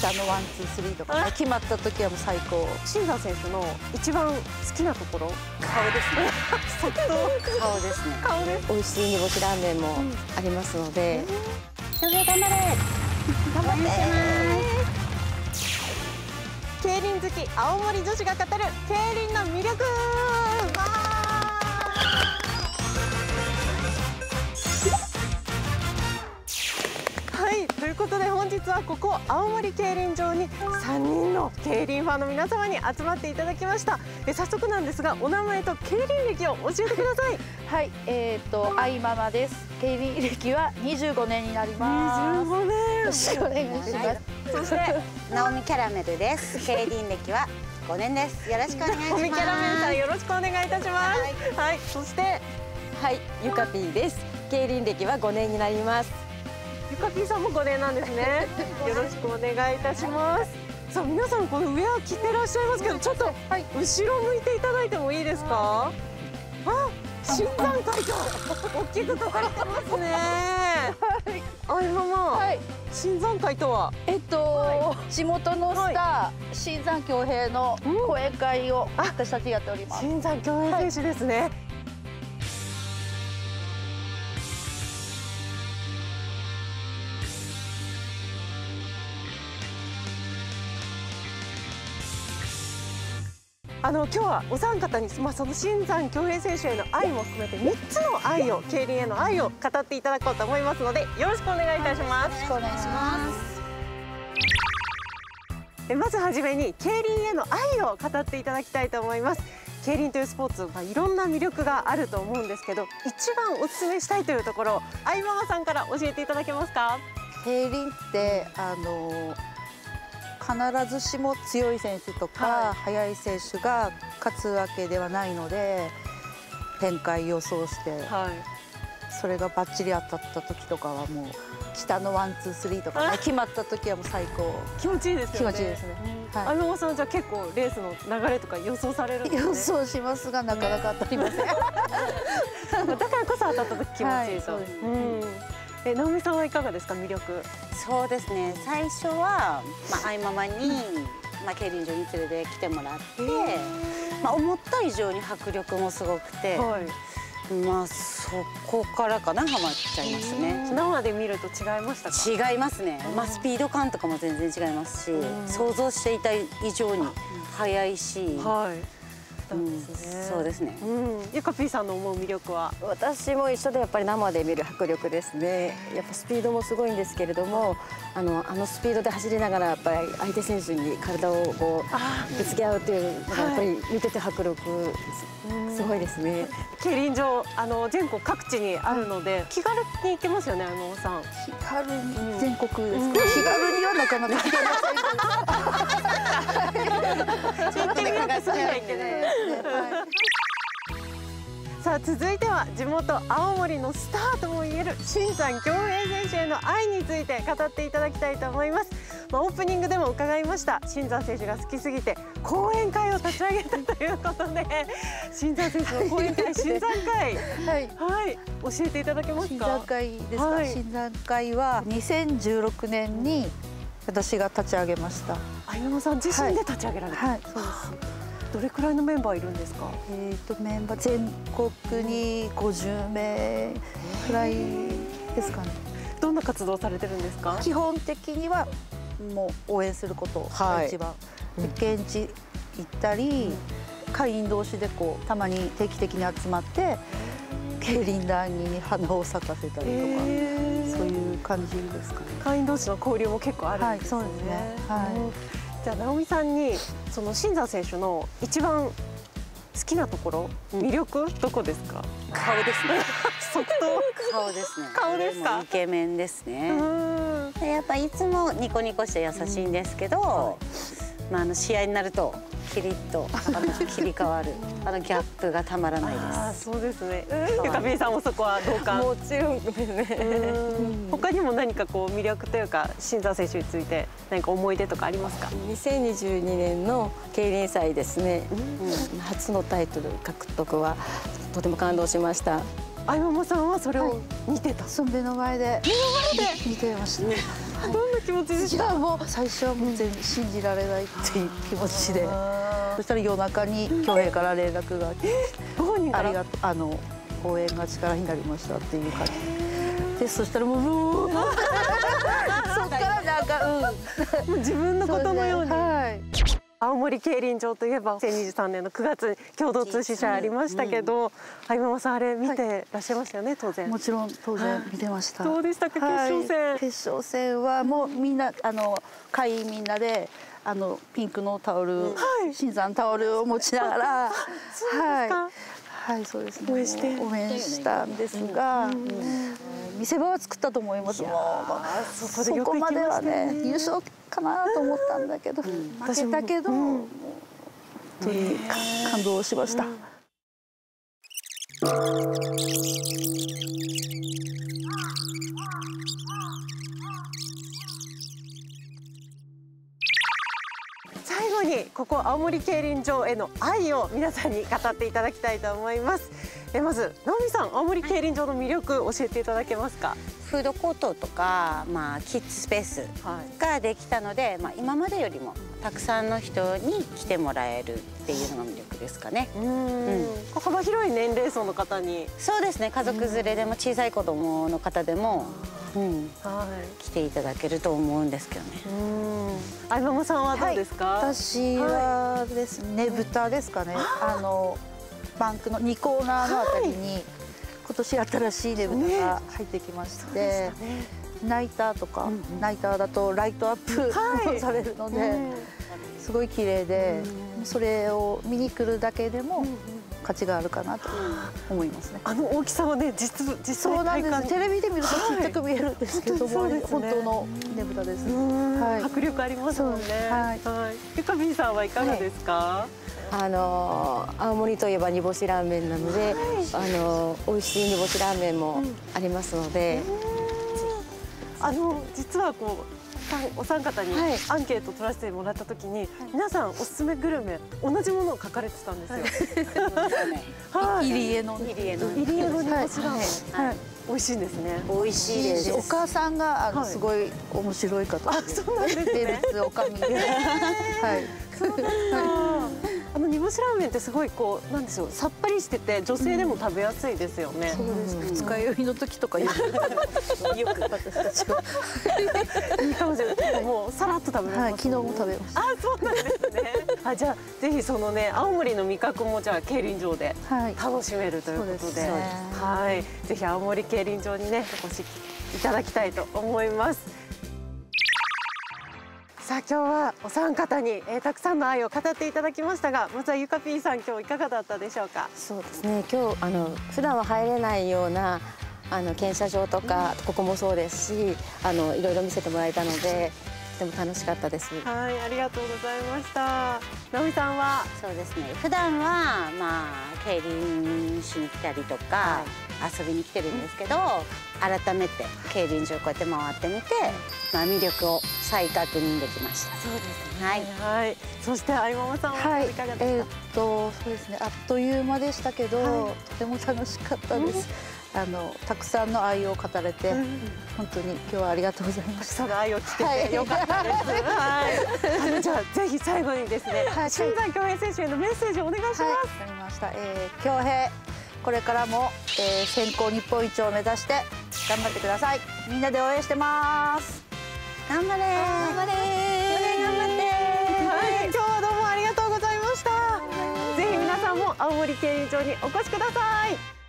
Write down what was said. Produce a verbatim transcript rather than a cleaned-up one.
下のワンツースリーとかね、決まった時はもう最高。 新山選手の一番好きなところ、顔ですね。即答。 顔ですね。 顔です。 美味しい煮干しラーメンもありますので、 翔平頑張れ。 頑張って競輪好き青森女子が語る競輪の魅力。はい、ということで本日はここ青森競輪場にさんにんの競輪ファンの皆様に集まっていただきました。え早速なんですが、お名前と競輪歴を教えてください。 はい、えっ、ー、と愛ママです。競輪歴はにじゅうごねんになります。 にじゅうごねん。 よろしくお願いします。 そしてナオミキャラメルです。競輪歴はごねんです。よろしくお願いします。 ナオミキャラメルさんよろしくお願いいたします。はい、はい、そしてはいゆかぴーです。競輪歴はごねんになります。 ゆかぴーさんもごねんなんですね。よろしくお願いいたします。さあ皆さんこのウェア着てらっしゃいますけど、ちょっと後ろ向いていただいてもいいですか。あ、新山会と大きく書かれてますね。あいママ、はい、新山会とはえっと、はい、地元のスター、はい、新山恭平の講演会を私たちやっております。 新山恭平選手ですね。はい、あの今日はお三方に、まあ、その新山恭平選手への愛も含めてみっつの愛を、競輪への愛を語っていただこうと思いますので、よろしくお願いいたします。 よろしくお願いします。 でまずはじめに競輪への愛を語っていただきたいと思います。競輪というスポーツ、まあ、いろんな魅力があると思うんですけど、一番お勧めしたいというところ、愛ママさんから教えていただけますか。 競輪ってあの必ずしも強い選手とか、はい、速い選手が勝つわけではないので、展開予想して、はい、それがバッチリ当たった時とかはもう下のワンツースリーとかね、決まった時はもう最高。 気持ちいいですよね。 気持ちいいですね。 あいママさんじゃあ結構レースの流れとか予想されるんですね。 予想しますがなかなか当たりません。だからこそ当たった時気持ちいいと。え、直美さんはいかがですか、魅力。 そうですね。最初はまあ愛ママにまあ競輪場に連れてきてもらって、まあ思った以上に迫力もすごくて、はい、まあそこからかなハマっちゃいますね。 生で見ると違いましたか。 違いますね。まあスピード感とかも全然違いますし、想像していた以上に速いし。はい。うん、そうですね。 うん、ゆかぴーさんの思う魅力は。 私も一緒でやっぱり生で見る迫力ですね。やっぱスピードもすごいんですけれども、あのあのスピードで走りながらやっぱり相手選手に体をこうぶつけ合うというのがやっぱり見てて迫力すごいですね。 競輪場あの全国各地にあるので気軽に行けますよね、あいママさん。 気軽に全国ですか。気軽にはなかなか行けません。 行ってみなきゃいけない。さあ続いては地元青森のスターともいえる新山恭平選手への愛について語っていただきたいと思います。まあ、オープニングでも伺いました、新山選手が好きすぎて講演会を立ち上げたということで、新山選手の講演会、新山会、はい、はい、教えていただけますか。 新山会ですか。はい、新山会はにせんじゅうろくねんに私が立ち上げました。 あいママさん自身で立ち上げられた。はい、はい、そうです。どれくらいのメンバーいるんですか。 えっとメンバー全国にごじゅうめいくらいですかね。 どんな活動をされてるんですか。 基本的にはもう応援することが一番、はい、で現地行ったり、うん、会員同士でこうたまに定期的に集まって競輪台に花を咲かせたりとか、そういう感じですかね。 会員同士の交流も結構あるんですね。はい、そうですね。はい、うん、じゃあ直美さんにその新山選手の一番好きなところ、魅力どこですか。 顔ですね。 即答。 顔ですね。 顔ですか。 イケメンですね。やっぱいつもニコニコして優しいんですけど、まああの試合になるとキリッとあの切り替わるあのギャップがたまらないです。あ、 そうですね。ゆかぴーさんもそこは同感。 もちろんですね。 他にも何かこう魅力というか新山選手について何か思い出とかありますか。 にせんにじゅうにねんの競輪祭ですね。うん、初のタイトル獲得はとても感動しました。 相ママさんはそれを見てた。 その目の前で目の前で見てましたね。 どんな気持ちでいした？ やもう最初はもう全然信じられないっていう気持ちで、そしたら夜中に恭平から連絡があってご本人からありがとう、あの応援が力になりましたっていう感じで、そしたらもううーそっからなんかうんもう自分のことのように。 はい。 青森競輪場といえばにせんにじゅうさんねんのくがつに共同通信社ありましたけど、相ママさんあれ見てらっしゃいましたよね、当然。 もちろん当然見てました。 どうでしたか、決勝戦。 はい、決勝戦はもうみんなあの会員みんなであのピンクのタオル、新山タオルを持ちながら、はいはいそうですね。 応援して応援したんですが、見せ場は作ったと思います。もうそこでよくそこまでは行きましたねね優勝かなと思ったんだけど、負けたけど、もう本当に感動しました。 最後にここ青森競輪場への愛を皆さんに語っていただきたいと思います。えまず直美さん、青森競輪場の魅力教えていただけますか？ フードコートとか、まあ、キッズスペースができたので、まあ、今までよりもたくさんの人に来てもらえるっていうのが魅力ですかね。 うん、幅広い年齢層の方に。 そうですね、家族連れでも小さい子供の方でも、うん、 はい、 来ていただけると思うんですけどね。 相ママさんはどうですか？ はい、私はですね、ねぶたですかね。あのバンクのにコーナーのあたりに、はい、今年新しいねぶたが入ってきまして、ね、ナイターとか、うんうん、ナイターだとライトアップ、はい、されるので、うん、すごい綺麗で、うん、それを見に来るだけでも、うん価値があるかなと思いますね。 あの大きさはね、実実際体感テレビで見るとちっちゃく見えるんですけども、はい、本当のねぶたです。 はい、迫力ありますもんね。はい、はい、ゆかびんさんはいかがですか？はい、 あの青森といえば煮干しラーメンなので、はい、あの美味しい煮干しラーメンもありますので、 うん、あの実はこう。お三方にアンケート取らせてもらった時に、はい、皆さんおすすめグルメ同じものを書かれてたんですよ。 はい、入江の入江の入江の煮干しラーメン、はい、美味しいんですね。 美味しいです。 お母さんがあのすごい面白い方で、 そうなんですね。 名物おかみで、はい。 そうなんだ。あの煮干しラーメンってすごいこうなんでしょう、さっぱりしてて女性でも食べやすいですよね。 そうです。二日酔いの時とかよくよく私たちは。 いいかもしれない。もうさらっと食べれます。 昨日も食べました。 あ、そうなんですね。あ、じゃあぜひそのね青森の味覚もじゃあ競輪場で楽しめるということで、はい。ぜひ青森競輪場にねお越しいただきたいと思います。さあ今日はお三方に、えー、たくさんの愛を語っていただきましたが、まずはゆかぴーさん、今日いかがだったでしょうか？ そうですね、今日あの普段は入れないようなあの検査場とか、うん、ここもそうですし、あのいろいろ見せてもらえたのでとても楽しかったです。 はい、ありがとうございました。直美さんは？ そうですね、普段はまあ競輪しに来たりとか、はい、遊びに来てるんですけど、改めて競輪場こうやって回ってみて、まあ魅力を再確認できました。 そうですね。 はい。 はい。そして相ママさんは、はい、いかがですか？ えー、っとそうですね、あっという間でしたけど、はい、とても楽しかったです。うん、あのたくさんの愛を語れて、うん、本当に今日はありがとうございました。たくさんの愛を聞けてよかったです。はい。はい、じゃあぜひ最後にですね、はい、新山恭平選手へのメッセージをお願いします。はい、わかりました。えー、恭平、これからも、えー、選考日本一を目指して頑張ってください。みんなで応援してます。 頑張れ。頑張れ。頑張って。 はい、今日はどうもありがとうございました。ぜひ皆さんも青森競輪場にお越しください。